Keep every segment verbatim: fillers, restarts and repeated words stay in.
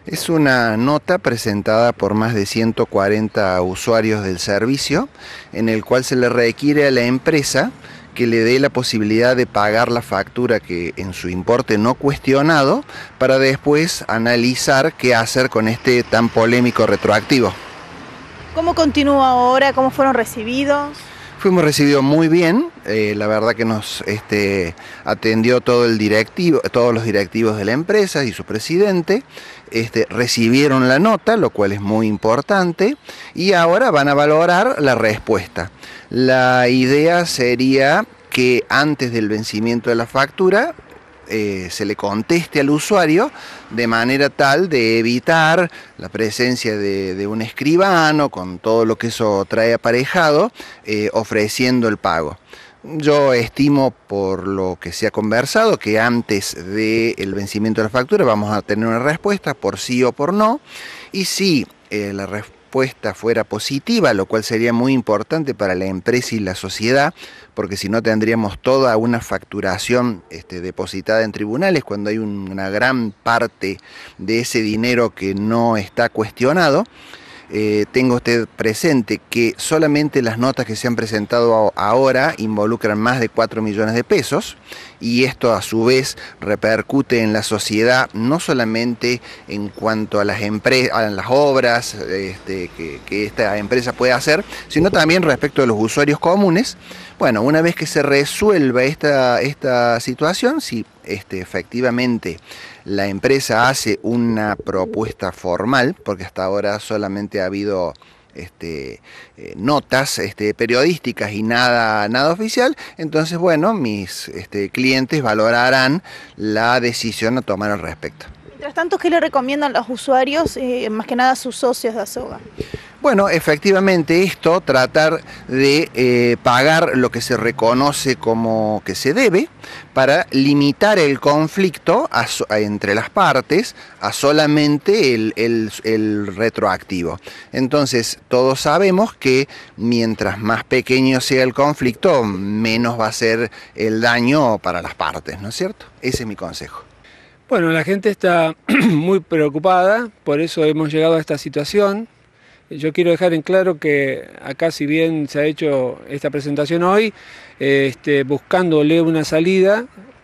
Es una nota presentada por más de ciento cuarenta usuarios del servicio, en el cual se le requiere a la empresa que le dé la posibilidad de pagar la factura que en su importe no cuestionado, para después analizar qué hacer con este tan polémico retroactivo. ¿Cómo continúa ahora? ¿Cómo fueron recibidos? Fuimos recibidos muy bien, eh, la verdad que nos este, atendió todo el directivo, todos los directivos de la empresa y su presidente, este, recibieron la nota, lo cual es muy importante, y ahora van a valorar la respuesta. La idea sería que antes del vencimiento de la factura, Eh, se le conteste al usuario de manera tal de evitar la presencia de, de un escribano con todo lo que eso trae aparejado, eh, ofreciendo el pago. Yo estimo, por lo que se ha conversado, que antes del vencimiento de la factura vamos a tener una respuesta por sí o por no, y si eh, la respuesta respuesta fuera positiva, lo cual sería muy importante para la empresa y la sociedad, porque si no tendríamos toda una facturación este, depositada en tribunales cuando hay un, una gran parte de ese dinero que no está cuestionado. Eh, tenga usted presente que solamente las notas que se han presentado ahora involucran más de cuatro millones de pesos, y esto a su vez repercute en la sociedad, no solamente en cuanto a las, a las obras este, que, que esta empresa puede hacer, sino también respecto a los usuarios comunes. Bueno, una vez que se resuelva esta, esta situación, si este, efectivamente la empresa hace una propuesta formal, porque hasta ahora solamente ha habido este, eh, notas este, periodísticas y nada, nada oficial, entonces bueno, mis este, clientes valorarán la decisión a tomar al respecto. Mientras tanto, ¿qué le recomiendan los usuarios, eh, más que nada a sus socios de Asoga? Bueno, efectivamente esto, tratar de eh, pagar lo que se reconoce como que se debe, para limitar el conflicto a, a, entre las partes a solamente el, el, el retroactivo. Entonces, todos sabemos que mientras más pequeño sea el conflicto, menos va a ser el daño para las partes, ¿no es cierto? Ese es mi consejo. Bueno, la gente está muy preocupada, por eso hemos llegado a esta situación. Yo quiero dejar en claro que acá, si bien se ha hecho esta presentación hoy, este, buscándole una salida,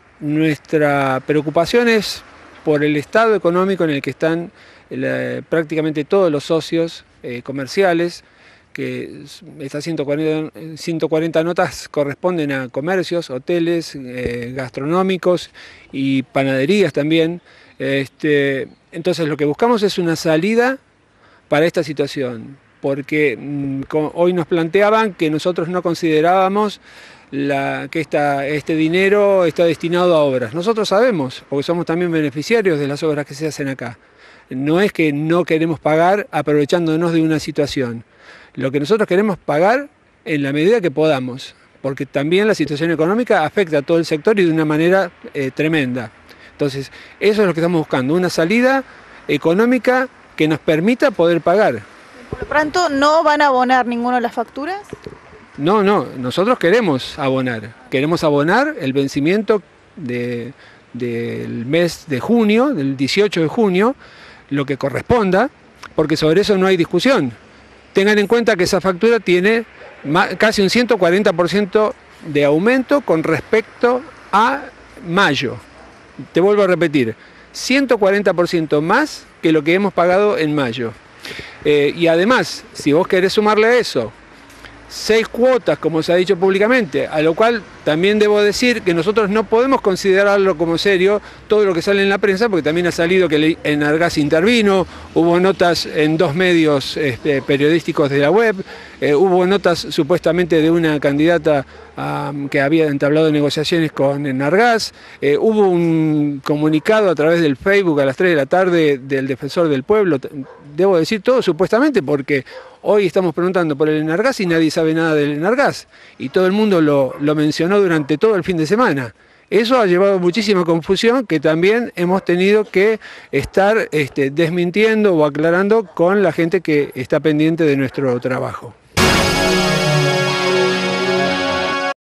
nuestra preocupación es por el estado económico en el que están la, prácticamente todos los socios eh, comerciales, que estas ciento cuarenta notas corresponden a comercios, hoteles, eh, gastronómicos y panaderías también. Este, entonces lo que buscamos es una salida para esta situación, porque mmm, hoy nos planteaban que nosotros no considerábamos la, que esta, este dinero está destinado a obras. Nosotros sabemos, porque somos también beneficiarios de las obras que se hacen acá. No es que no queremos pagar aprovechándonos de una situación. Lo que nosotros queremos pagar en la medida que podamos, porque también la situación económica afecta a todo el sector y de una manera eh, tremenda. Entonces, eso es lo que estamos buscando, una salida económica que nos permita poder pagar. Por lo pronto, ¿no van a abonar ninguna de las facturas? No, no, nosotros queremos abonar. Queremos abonar el vencimiento de, del mes de junio, del dieciocho de junio, lo que corresponda, porque sobre eso no hay discusión. Tengan en cuenta que esa factura tiene casi un ciento cuarenta por ciento de aumento con respecto a mayo. Te vuelvo a repetir, ciento cuarenta por ciento más que lo que hemos pagado en mayo. Eh, y además, si vos querés sumarle a eso seis cuotas, como se ha dicho públicamente, a lo cual también debo decir que nosotros no podemos considerarlo como serio todo lo que sale en la prensa, porque también ha salido que Enargás intervino, hubo notas en dos medios este, periodísticos de la web, eh, hubo notas supuestamente de una candidata um, que había entablado negociaciones con Enargás, eh, hubo un comunicado a través del Facebook a las tres de la tarde del Defensor del Pueblo. Debo decir todo supuestamente, porque hoy estamos preguntando por el Enargás y nadie sabe nada del Enargás, y todo el mundo lo, lo mencionó durante todo el fin de semana. Eso ha llevado muchísima confusión que también hemos tenido que estar este, desmintiendo o aclarando con la gente que está pendiente de nuestro trabajo.